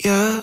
Yeah.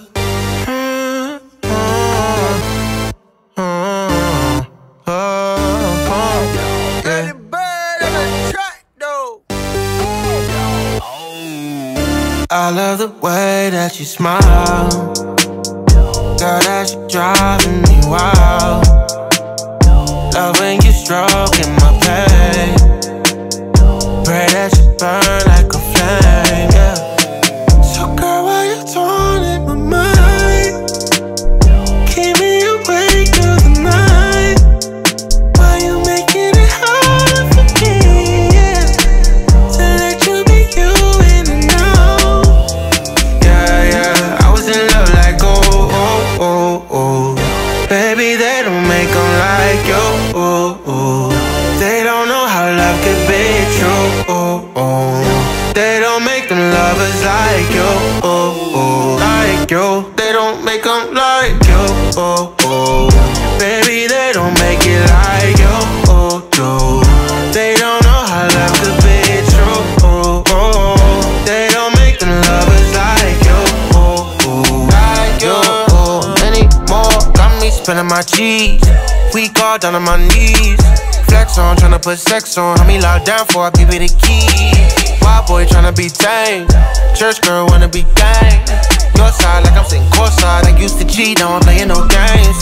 I love the way that you smile. Girl, that you driving me wild. Love when you stroking my pain. Pray that you burn like a flame, yeah. So girl, why you taunting my mind? Keep me awake through the night. Why you making it hard for me, yeah? To let you be you in and out. Yeah, yeah, I was in love like oh, oh, oh, oh. Baby, they don't make them like you, oh, oh. They don't know how love could be true, oh, oh. They don't make them lovers like you, oh, oh. Like you, they don't make them like you, oh, oh. Baby, they don't make it like you, oh, oh. They don't know how love could be true, oh, oh. They don't make them lovers like you, oh, oh. Like you, oh. Anymore, got me spilling my cheese. Weak all down on my knees. Flex on, tryna put sex on. Had me locked down before I give it a key. Wild boy tryna be tame. Church girl wanna be gang. Your side like I'm sitting courtside. I used to cheat, now I'm playing no games.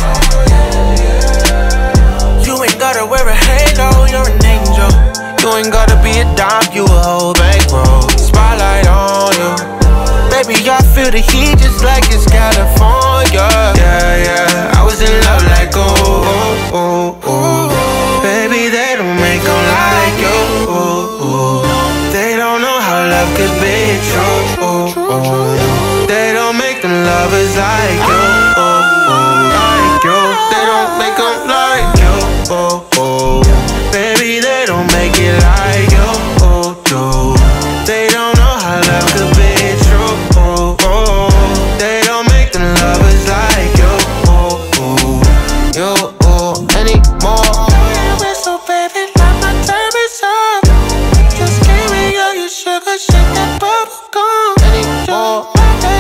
You ain't gotta wear a halo, you're an angel. You ain't gotta be a dime, you a whole bankroll. Spotlight on you. Baby, I feel the heat just like it's California. Yeah, yeah, I was in love like oh, oh, oh, oh. Baby, they don't make them like you, oh, oh. They don't know how love could be true, oh, oh. They don't make them lovers like you, oh, oh. Like you, they don't make them like you, oh, oh. Baby, they don't make it like you, oh, oh. They don't know how love could be true, oh, oh. They don't make them lovers like you, oh, oh. You, oh, anymore. So baby, like my time is up. Just give me all your sugar, shake that bubble gum. Anymore.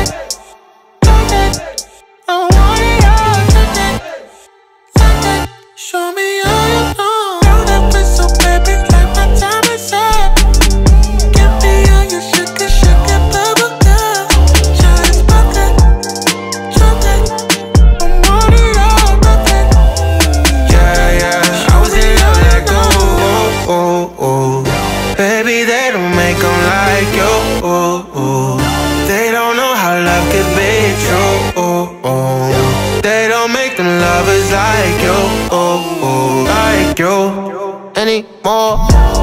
I want it all, like that. Show me all you know. Know that we're so baby, like my time is up. Give me all your sugar, shake that bubble gum. Just pop that, show that. I want it all, like that. Yeah, yeah, I was in love like oh, oh, oh. Baby, they don't make them like you, oh, oh. They don't know how love could be true, oh, oh. They don't make them lovers like you, oh, oh. Like you anymore.